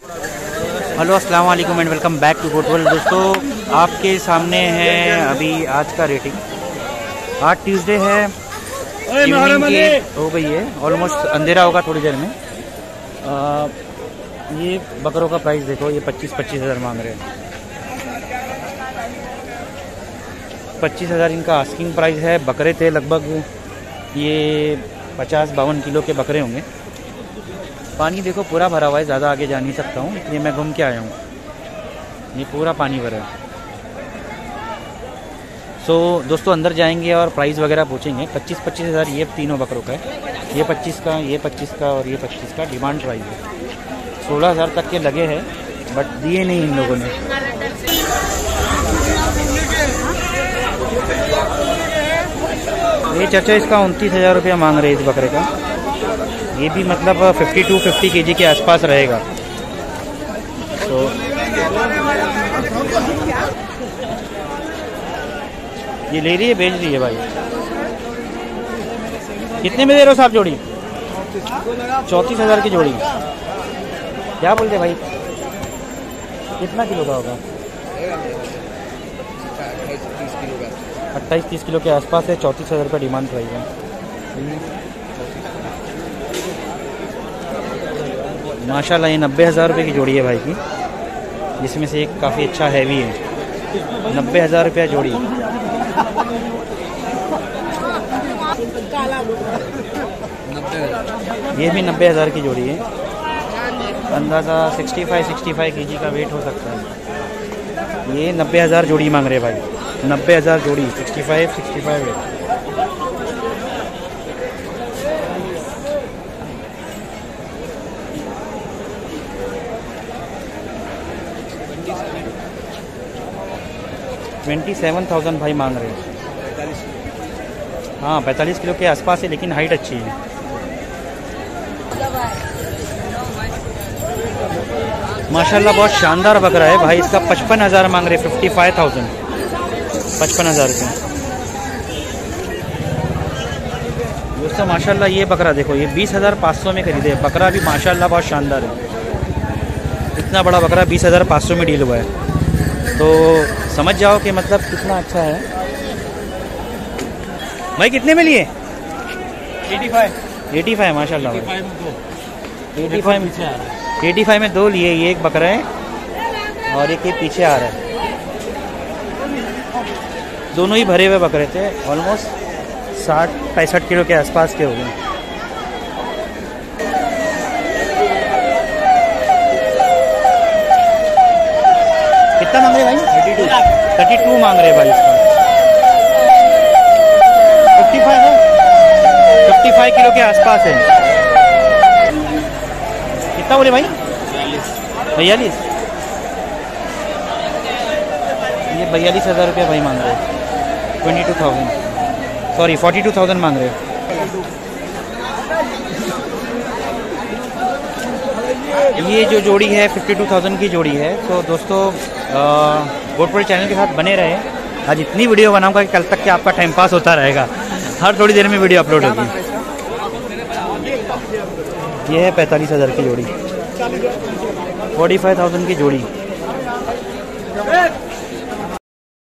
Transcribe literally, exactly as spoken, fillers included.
Hello अस्सलाम वालेकुम and welcome back to goat world. दोस्तों आपके सामने है अभी आज का रेटिंग। आज ट्यूसडे है, इवनिंग की हो गई है, ऑलमोस्ट अंधेरा होगा थोड़ी देर में। आ, ये बकरों का प्राइस देखो, ये पच्चीस पच्चीस हज़ार मांग रहे हैं। पच्चीस हज़ार इनका आस्किंग प्राइस है। बकरे थे लगभग ये पचास बावन किलो के बकरे होंगे। पानी देखो पूरा भरा हुआ है, ज़्यादा आगे जा नहीं सकता हूँ इसलिए मैं घूम के आया हूँ। ये पूरा पानी भरा है। सो so, दोस्तों अंदर जाएंगे और प्राइस वगैरह पूछेंगे। पच्चीस पच्चीस हज़ार ये तीनों बकरों का है। ये पच्चीस का, ये पच्चीस का और ये पच्चीस का डिमांड प्राइस है। सोलह हज़ार तक के लगे हैं बट दिए नहीं इन लोगों ने। ये चाचा इसका उनतीस हज़ार रुपया मांग रहे हैं इस बकरे का। ये भी मतलब बावन पचास केजी के आसपास रहेगा। तो ये ले रही है, बेच रही है भाई। कितने में दे रहे हो साहब जोड़ी? चौंतीस हज़ार की जोड़ी। क्या बोलते भाई, कितना किलो का होगा? अट्ठाईस तीस किलो के आसपास है। चौंतीस हज़ार का डिमांड प्राइस है। माशाल्लाह ये नब्बे हज़ार रुपये की जोड़ी है भाई की, जिसमें से एक काफ़ी अच्छा हैवी है। नब्बे हज़ार रुपया जोड़ी। ये भी नब्बे हज़ार की जोड़ी है। अंदाज़ा पैंसठ पैंसठ केजी का वेट हो सकता है। ये नब्बे हज़ार जोड़ी मांग रहे भाई। नब्बे हज़ार जोड़ी, पैंसठ पैंसठ वेट। ट्वेंटी सेवन थाउजेंड भाई मांग रहे हैं। हाँ पैंतालीस किलो के आसपास है, लेकिन हाइट अच्छी है। माशाल्लाह बहुत शानदार बकरा है भाई। इसका पचपन हज़ार मांग रहे, फिफ्टी फाइव थाउजेंड पचपन हज़ार रुपये। दोस्तों माशाल्लाह ये बकरा देखो, ये बीस हज़ार पाँच सौ में खरीदे। बकरा भी माशाल्लाह बहुत शानदार है। इतना बड़ा बकरा बीस हज़ार पाँच सौ में डील हुआ है, तो समझ जाओ कि मतलब कितना अच्छा है भाई। कितने में लिए? पचासी पचासी माशाल्लाह भाई। पचासी में दो लिए। ये एक बकरा है और एक ये पीछे आ रहा है। दोनों ही भरे हुए बकरे थे। ऑलमोस्ट साठ पैंसठ किलो के आसपास के हो गए। कितना मांग रहे भाई? थर्टी टू मांग रहे भाई। इसका पचपन है, पचपन किलो के आसपास है। कितना बोले भाई? बयालीस। ये बयालीस हज़ार रुपये भाई मांग रहे हैं। Twenty two thousand sorry forty two thousand मांग रहे हैं। ये जो जोड़ी है फिफ्टी टू थाउजेंड की जोड़ी है। तो दोस्तों गोट वर्ल्ड चैनल के साथ बने रहे। आज इतनी वीडियो बनाऊंगा कि कल तक के आपका टाइम पास होता रहेगा। हर थोड़ी देर में वीडियो अपलोड होगी। ये है पैंतालीस हज़ार की जोड़ी, फोर्टी फाइव थाउजेंड की जोड़ी।